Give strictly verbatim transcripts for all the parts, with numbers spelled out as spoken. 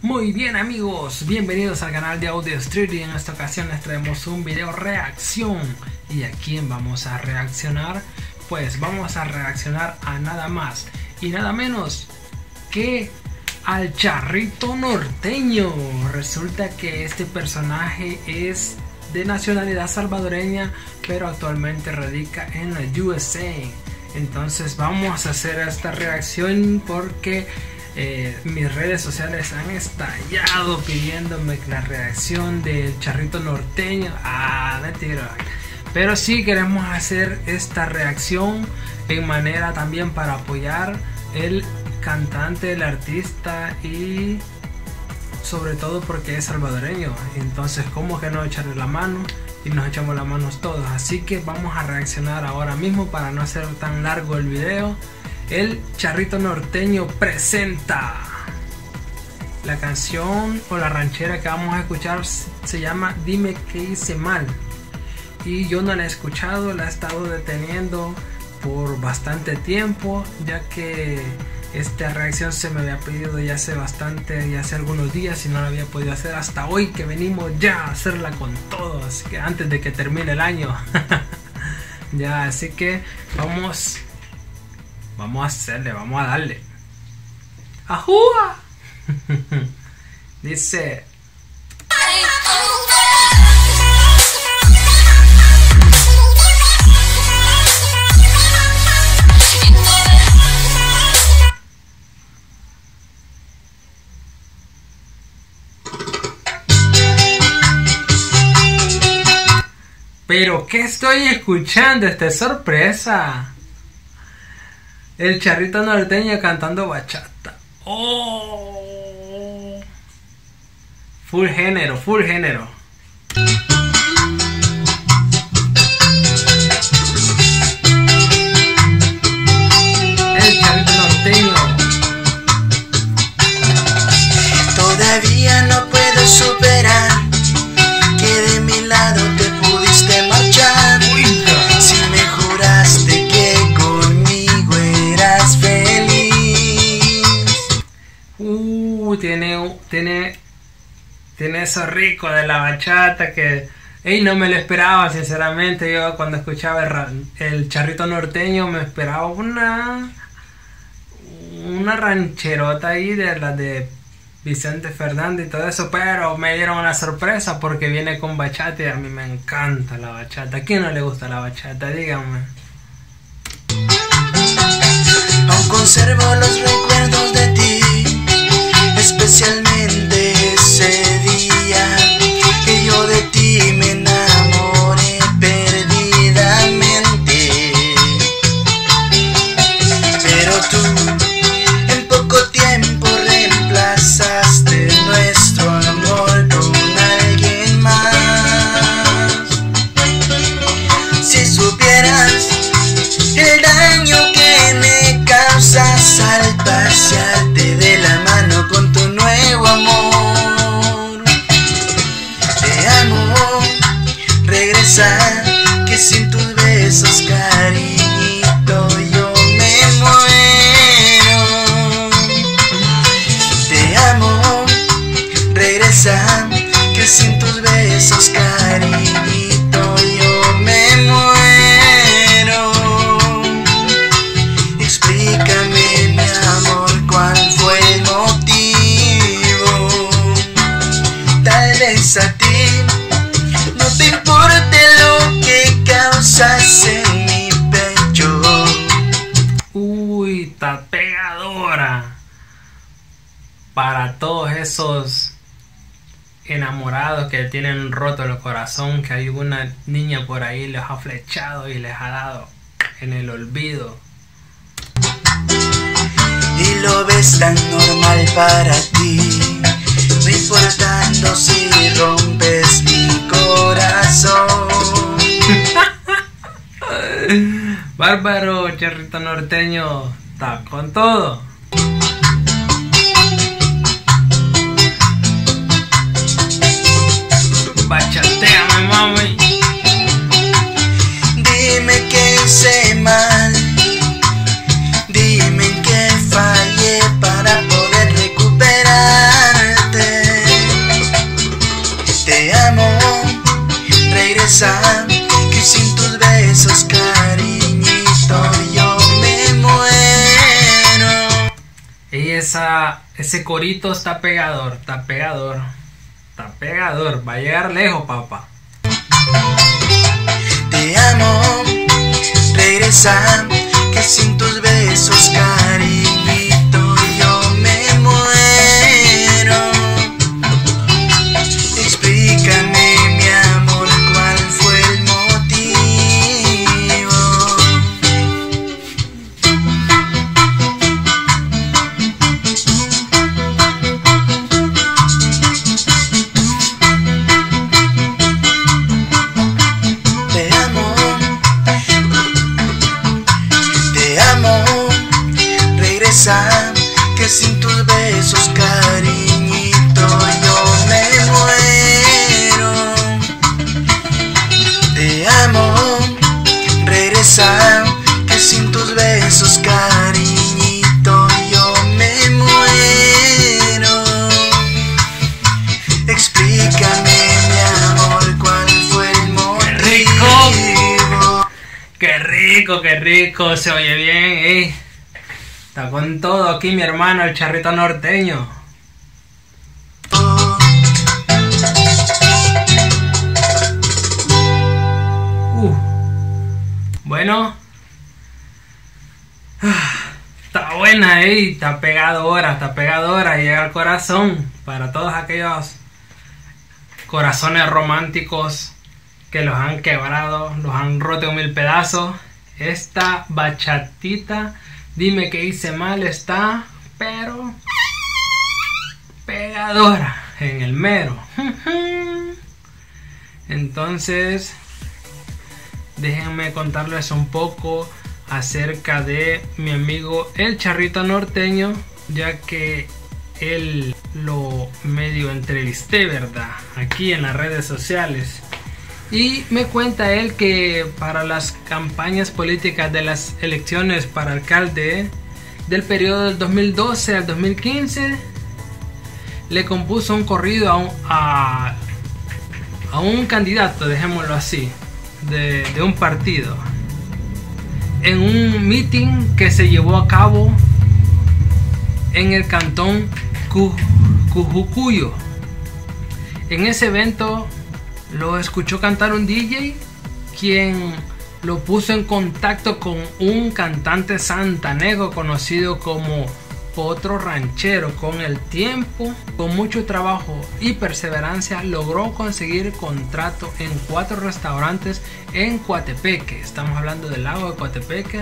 Muy bien amigos, bienvenidos al canal de Audio Street y en esta ocasión les traemos un video reacción. ¿Y a quién vamos a reaccionar? Pues vamos a reaccionar a nada más y nada menos que al Charrito Norteño. Resulta que este personaje es de nacionalidad salvadoreña, pero actualmente radica en la U S A. Entonces vamos a hacer esta reacción porque eh, mis redes sociales han estallado pidiéndome la reacción del Charrito Norteño. Ah, mentira. Pero sí queremos hacer esta reacción en manera también para apoyar el cantante, el artista y sobre todo porque es salvadoreño. Entonces, ¿cómo que no echarle la mano? Y nos echamos las manos todos. Así que vamos a reaccionar ahora mismo para no hacer tan largo el video. El Charrito Norteño presenta la canción o la ranchera que vamos a escuchar. Se llama Dime que hice mal. Y yo no la he escuchado, la he estado deteniendo por bastante tiempo, ya que esta reacción se me había pedido ya hace bastante, ya hace algunos días y no la había podido hacer hasta hoy que venimos ya a hacerla con todo, así que antes de que termine el año. Ya, así que vamos, vamos a hacerle, vamos a darle. ¡Ajúa! Dice... Pero ¿qué estoy escuchando? Esta es sorpresa. El Charrito Norteño cantando bachata. Oh, full género, full género. El Charrito Norteño. Todavía no puedo superar que de mi lado te pudiste marchar. Si me juraste que conmigo eras feliz. Uh, tiene, tiene, tiene eso rico de la bachata que, ey, no me lo esperaba sinceramente. Yo cuando escuchaba el, el Charrito Norteño me esperaba una, una rancherota ahí de la de Vicente Fernández y todo eso, pero me dieron una sorpresa porque viene con bachata y a mí me encanta la bachata. ¿A quién no le gusta la bachata? Díganme. Aún conservo los recuerdos de ti, especialmente ese día que yo de ti me enamoré perdidamente. Pero tú en poco tiempo reemplazaste nuestro amor con alguien más. Si supieras el daño que me causas al pasearte de la mano con tu nuevo amor. Te amo, regresa, que sin tus besos, cariñito, yo me muero. Te amo, regresa, que sin tus besos, cariñito, yo me muero. Explícame, mi amor, cuál fue el motivo. Tal vez a ti no te importe lo que causas en mi pecho. Uy, está pegadora. Para todos esos enamorados que tienen roto el corazón, que hay una niña por ahí les ha flechado y les ha dado en el olvido. Y lo ves tan normal para ti, no importando si rompes mi corazón. Bárbaro, Charrito Norteño, está con todo. Bachateame, mami. Dime que hice mal, dime que fallé para poder recuperarte. Ese corito está pegador, está pegador, está pegador. Va a llegar lejos, papá. Te amo, regresa, que sin tus besos, cariñito, yo me muero. Explícame, mi amor, cuál fue el motivo. Te amo, te amo, regresa, que sin tus besos, cariñito, yo me muero. Te amo, regresa, que sin tus besos, cariñito, yo me muero. Explícame, mi amor, cuál fue el motivo. Qué rico, qué rico, se oye bien, eh. Está con todo aquí mi hermano, el Charrito Norteño. Uh. Bueno. Está buena, eh. Está pegadora, está pegadora. Llega al corazón para todos aquellos corazones románticos que los han quebrado, los han roto en mil pedazos. Esta bachatita, dime que hice mal, está, pero pegadora en el mero. Entonces, déjenme contarles un poco acerca de mi amigo el Charrito Norteño, ya que él lo medio entrevisté, ¿verdad? Aquí en las redes sociales. Y me cuenta él que para las campañas políticas de las elecciones para alcalde del periodo del dos mil doce al dos mil quince le compuso un corrido a un, a, a un candidato, dejémoslo así, de, de un partido, en un meeting que se llevó a cabo en el cantón Cujucuyo. En ese evento lo escuchó cantar un D J, quien lo puso en contacto con un cantante santanejo conocido como Potro Ranchero. Con el tiempo, con mucho trabajo y perseverancia, logró conseguir contrato en cuatro restaurantes en Coatepeque. Estamos hablando del lago de Coatepeque.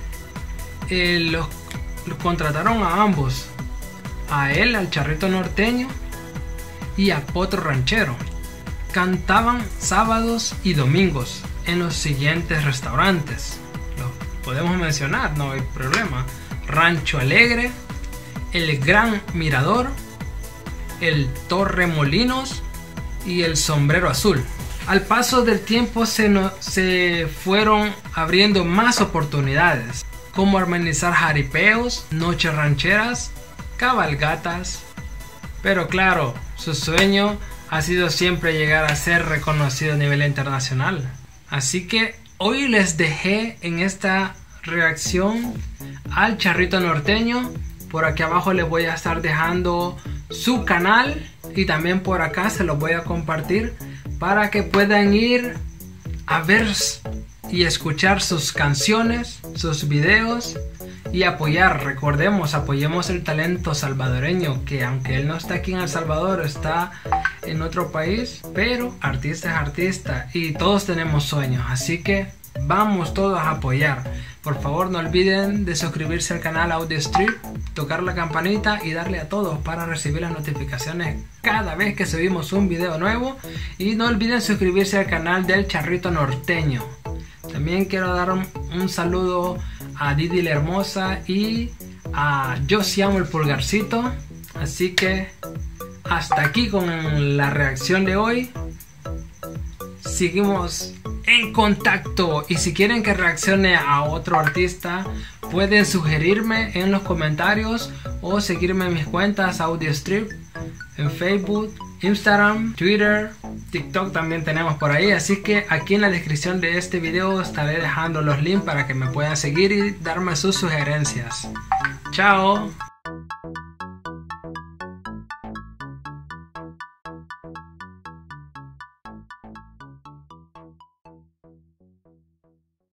Eh, los, los contrataron a ambos, a él, al Charrito Norteño, y a Potro Ranchero. Cantaban sábados y domingos en los siguientes restaurantes. Los podemos mencionar, no hay problema: Rancho Alegre, el Gran Mirador, el Torre Molinos y el Sombrero Azul. Al paso del tiempo se, no, se fueron abriendo más oportunidades, como organizar jaripeos, noches rancheras, cabalgatas. Pero claro, su sueño ha sido siempre llegar a ser reconocido a nivel internacional. Así que hoy les dejé en esta reacción al Charrito Norteño. Por aquí abajo les voy a estar dejando su canal y también por acá se los voy a compartir para que puedan ir a ver y escuchar sus canciones, sus videos y apoyar. Recordemos, apoyemos el talento salvadoreño, que aunque él no está aquí en El Salvador, está en otro país, pero artista es artista y todos tenemos sueños, así que vamos todos a apoyar. Por favor, no olviden de suscribirse al canal AudioStrip, tocar la campanita y darle a todos para recibir las notificaciones cada vez que subimos un video nuevo. Y no olviden suscribirse al canal del Charrito Norteño. También quiero dar un, un saludo a Didi la Hermosa y a Yo Si Amo el Pulgarcito. Así que hasta aquí con la reacción de hoy. Seguimos en contacto y si quieren que reaccione a otro artista pueden sugerirme en los comentarios o seguirme en mis cuentas AudioStrip en Facebook, Instagram, Twitter, TikTok también tenemos por ahí. Así que aquí en la descripción de este video estaré dejando los links para que me puedan seguir y darme sus sugerencias. Chao.